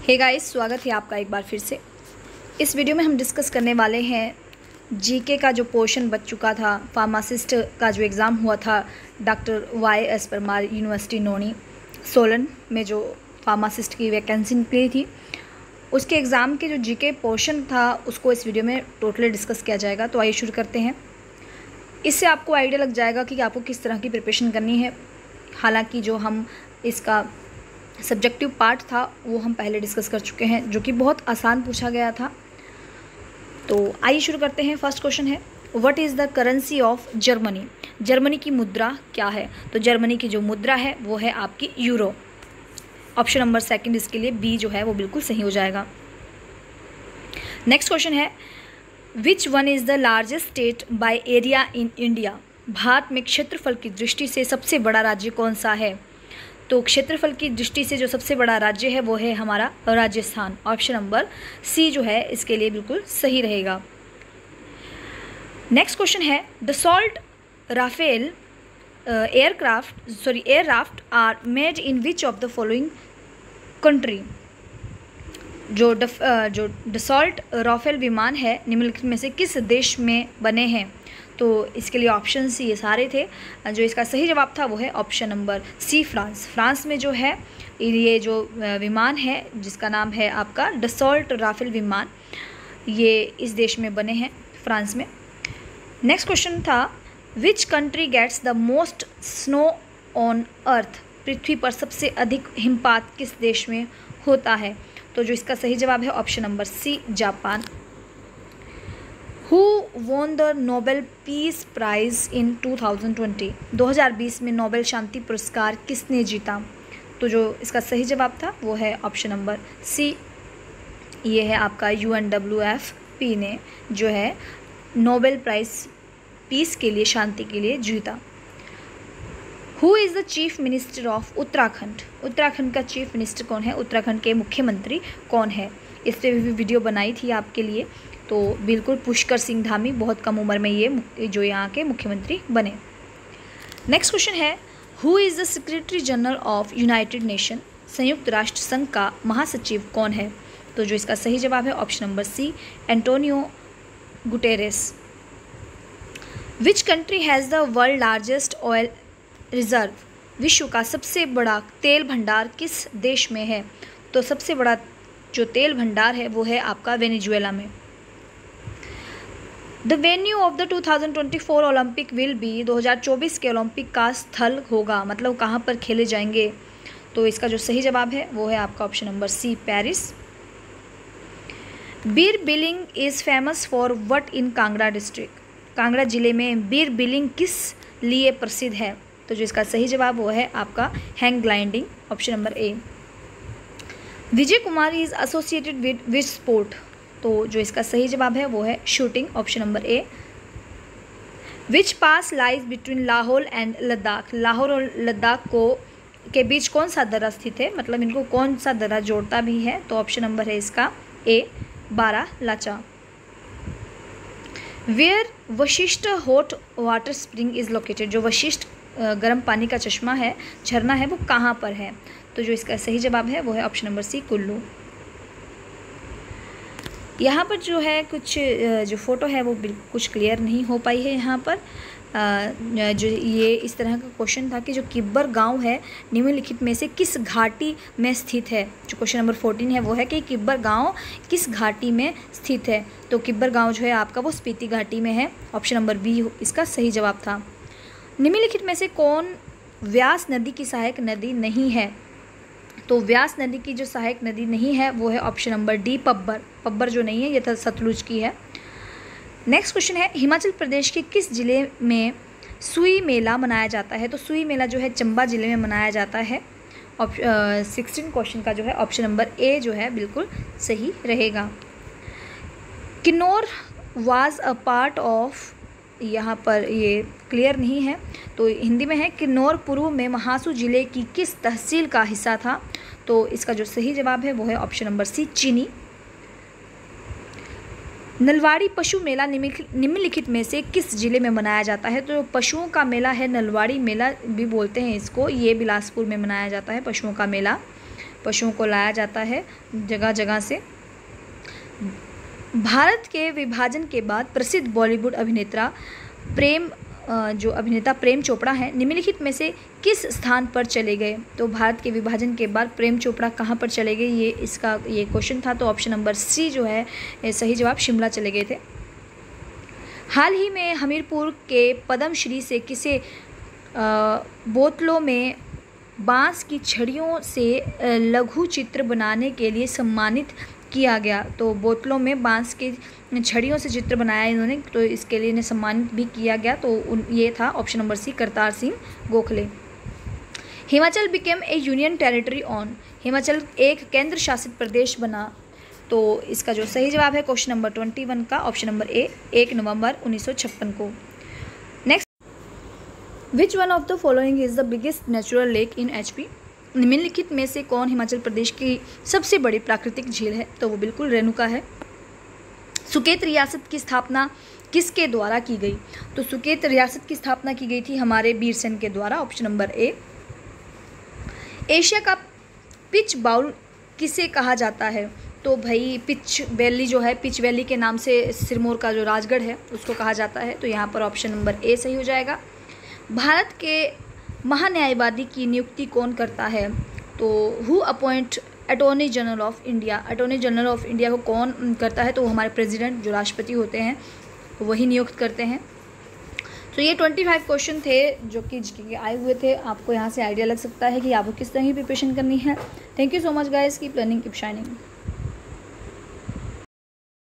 Hey guys, स्वागत है आपका एक बार फिर से। इस वीडियो में हम डिस्कस करने वाले हैं जीके का जो पोर्शन बच चुका था। फार्मासिस्ट का जो एग्ज़ाम हुआ था doctor Y S. Parmar university Nauni Solan में, जो फार्मासिस्ट की वैकेंसी निकली थी, उसके एग्ज़ाम के जो जीके पोर्शन था उसको इस वीडियो में टोटली डिस्कस किया जाएगा। तो आइए शुरू करते हैं। इससे आपको आइडिया लग जाएगा कि आपको किस तरह की प्रिपरेशन करनी है। हालांकि जो हम इसका सब्जेक्टिव पार्ट था वो हम पहले डिस्कस कर चुके हैं, जो कि बहुत आसान पूछा गया था। तो आइए शुरू करते हैं। फर्स्ट क्वेश्चन है, what is the currency of Germany? Germany की मुद्रा क्या है? तो जर्मनी की जो मुद्रा है वो है आपकी यूरो। ऑप्शन नंबर सेकंड इसके लिए बी जो है वो बिल्कुल सही हो जाएगा। नेक्स्ट क्वेश्चन है, which one is the largest state by area in India? Bharat में क्षेत्रफल की दृष्टि से सबसे बड़ा राज्य कौन सा है? तो क्षेत्रफल की दृष्टि से जो सबसे बड़ा राज्य है वो है हमारा राजस्थान। ऑप्शन नंबर सी जो है इसके लिए बिल्कुल सही रहेगा। नेक्स्ट क्वेश्चन है, Dassault Rafale aircraft are made in which of the following country? जो दसॉल्ट राफेल विमान है निम्नलिखित में से किस देश में बने हैं? तो इसके लिए ऑप्शन सी ये सारे थे। जो इसका सही जवाब था वो है option number C, France. France में जो है ये जो विमान है जिसका नाम है आपका दसॉल्ट राफेल विमान, ये इस देश में बने हैं, फ्रांस में। नेक्स्ट क्वेश्चन था, which country gets the most snow on earth? पृथ्वी पर सबसे अधिक हिमपात किस देश में होता है? तो जो इसका सही जवाब है option number C, Japan. Who won the Nobel Peace Prize in 2020? 2020 में नोबेल शांति पुरस्कार किसने जीता? तो जो इसका सही जवाब था वो है ऑप्शन नंबर सी, ये है आपका UNWFP ने जो है नोबेल प्राइज़ पीस के लिए, शांति के लिए जीता। Who is the chief minister of Uttarakhand? Uttarakhand का चीफ मिनिस्टर कौन है? उत्तराखंड के मुख्यमंत्री कौन है? इस पर भी वीडियो बनाई थी आपके लिए। तो बिल्कुल पुष्कर सिंह धामी, बहुत कम उम्र में ये जो यहाँ के मुख्यमंत्री बने। नेक्स्ट क्वेश्चन है, who is the secretary general of United Nation? संयुक्त राष्ट्र संघ का महासचिव कौन है? तो जो इसका सही जवाब है option number C, Antonio Guterres. Which country has the world largest oil reserve? विश्व का सबसे बड़ा तेल भंडार किस देश में है? तो सबसे बड़ा जो तेल भंडार है वो है आपका वेनेजुएला में। The venue of the 2024 Olympic will be? 2024 के ओलंपिक का स्थल होगा, मतलब कहाँ पर खेले जाएंगे? तो इसका जो सही जवाब है वो है आपका option number C, Paris. Bir Billing is famous for what in Kangra district? Kangra जिले में बीर बिलिंग किस लिए प्रसिद्ध है? तो जो इसका सही जवाब वो है आपका hang gliding, option number A. Vijay Kumar is associated with sport? तो जो इसका सही जवाब है वो है shooting, option number A. Which pass lies between Lahaul and Ladakh? Lahore और लद्दाख के बीच कौन सा दर्रा स्थित है, मतलब इनको कौन सा दर्रा जोड़ता भी है? तो ऑप्शन नंबर है इसका A, Baralacha. Where Vashisht hot water spring is located? जो वशिष्ठ गर्म पानी का चश्मा है, झरना है, वो कहाँ पर है? तो जो इसका सही जवाब है वो है ऑप्शन नंबर सी, कुल्लू। यहाँ पर जो है कुछ जो फ़ोटो है वो कुछ क्लियर नहीं हो पाई है। यहाँ पर जो ये इस तरह का क्वेश्चन था कि जो किब्बर गांव है निम्नलिखित में से किस घाटी में स्थित है? जो क्वेश्चन नंबर 14 है वो है कि किब्बर गांव किस घाटी में स्थित है? तो किब्बर गांव जो है आपका वो स्पीति घाटी में है, ऑप्शन नंबर बी इसका सही जवाब था। निम्नलिखित में से कौन व्यास नदी की सहायक नदी नहीं है? तो व्यास नदी की जो सहायक नदी नहीं है वो है option number D, Pabbar. Pabbar जो नहीं है ये तो सतलुज की है। नेक्स्ट क्वेश्चन है, हिमाचल प्रदेश के किस जिले में सुई मेला मनाया जाता है? तो सुई मेला जो है चंबा जिले में मनाया जाता है। 16 क्वेश्चन का जो है ऑप्शन नंबर ए जो है बिल्कुल सही रहेगा। Kinnaur was a part of, यहाँ पर ये क्लियर नहीं है तो हिंदी में है, किन्नौर पूर्व में महासू जिले की किस तहसील का हिस्सा था? तो इसका जो सही जवाब है वो है ऑप्शन नंबर सी, चीनी। नलवाड़ी पशु मेला निम्नलिखित में से किस जिले में मनाया जाता है? तो पशुओं का मेला है, नलवाड़ी मेला भी बोलते हैं इसको, ये बिलासपुर में मनाया जाता है पशुओं का मेला। पशुओं को लाया जाता है जगह जगह से। भारत के विभाजन के बाद प्रसिद्ध बॉलीवुड अभिनेता प्रेम चोपड़ा हैं, निम्नलिखित में से किस स्थान पर चले गए? तो भारत के विभाजन के बाद प्रेम चोपड़ा कहाँ पर चले गए, ये क्वेश्चन था। तो ऑप्शन नंबर सी जो है सही जवाब, शिमला चले गए थे। हाल ही में हमीरपुर के पद्मश्री से किसे बोतलों में बांस की छड़ियों से लघु चित्र बनाने के लिए सम्मानित किया गया? तो बोतलों में बांस की छड़ियों से चित्र बनाया इन्होंने, तो इसके लिए इन्हें सम्मानित भी किया गया। तो ये था option number C, Kartar Singh Gokhale. Himachal became a union territory on, Himachal एक केंद्र शासित प्रदेश बना। तो इसका जो सही जवाब है क्वेश्चन नंबर 21 का ऑप्शन नंबर ए, 1 नवंबर 1956 को। Next, which one of the following is the biggest natural lake in HP? निम्नलिखित में से कौन हिमाचल प्रदेश की सबसे बड़ी प्राकृतिक झील है? तो वो बिल्कुल रेणुका है। सुकेत रियासत की स्थापना किसके द्वारा की गई? तो सुकेत रियासत की स्थापना की गई थी हमारे बीरसेन के द्वारा, ऑप्शन नंबर ए। एशिया का पिच बाउल किसे कहा जाता है? तो भाई पिच वैली जो है, पिच वैली के नाम से सिरमौर का जो राजगढ़ है उसको कहा जाता है। तो यहाँ पर ऑप्शन नंबर ए सही हो जाएगा। भारत के महान्यायवादी की नियुक्ति कौन करता है? तो who appoint attorney general of India, attorney general of India को कौन करता है? तो हमारे प्रेसिडेंट जो राष्ट्रपति होते हैं वही नियुक्त करते हैं। तो ये 25 क्वेश्चन थे जो कि जीके के आए हुए थे। आपको यहाँ से आइडिया लग सकता है कि आपको किस तरह की प्रिपरेशन करनी है। Thank you so much guys, keep learning, keep shining.